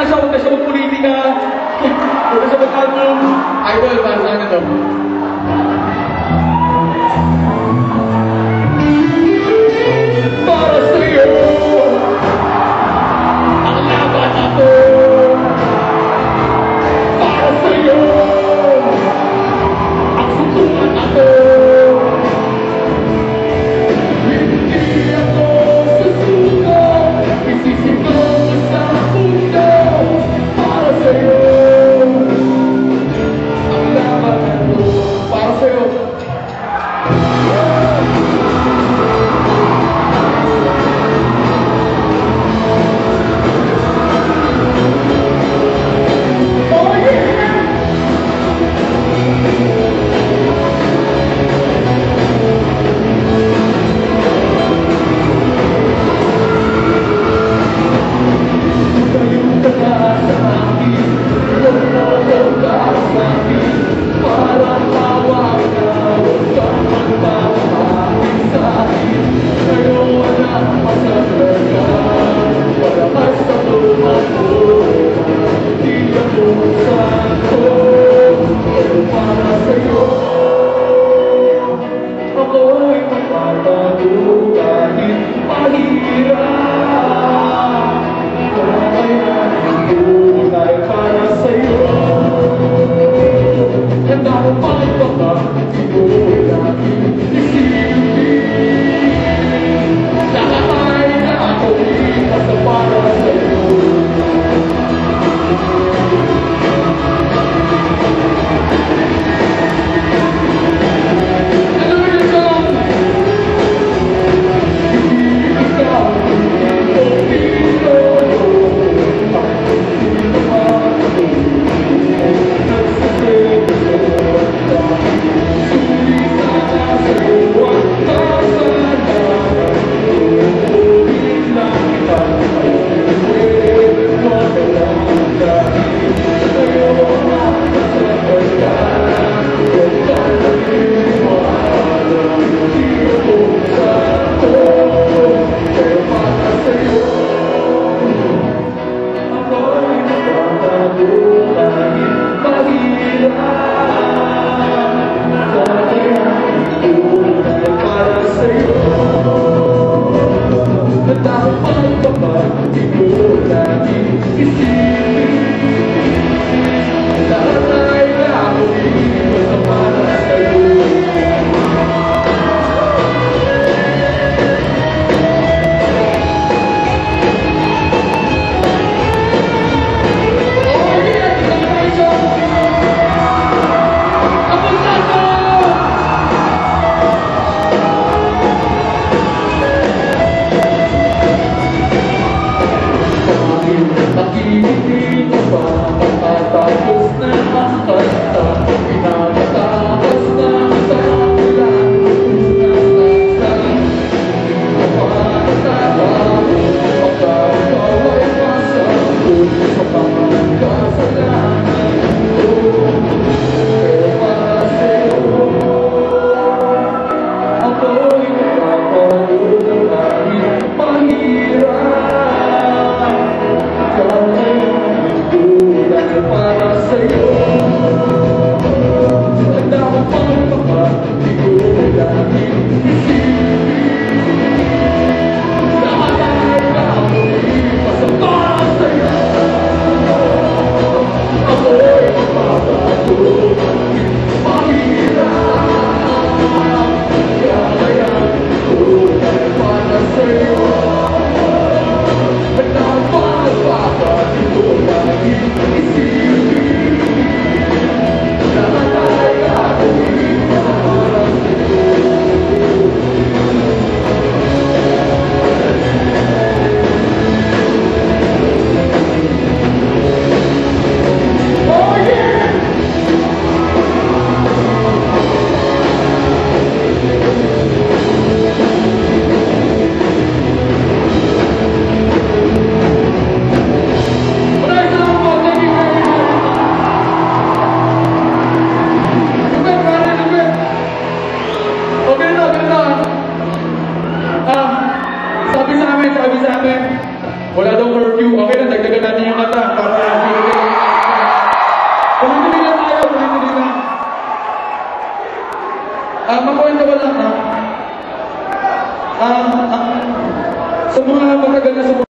na siya, huwag na siya mag-politika. Huwag na siya mag-album. Idol, para sa akin to. Para sa'yo, ang laban na to. Para sa'yo, ang suntukan na to. Hindi ako susuko, isisigaw ko sa mundo. Para sa'yo, ang laban na to. Para sa'yo. Wala daw curfew. Okay lang, dagdagan natin yung kanta para tuloy-tuloy lang tayo, tuloy-tuloy lang. Makwento ko lang, sa mga matagal na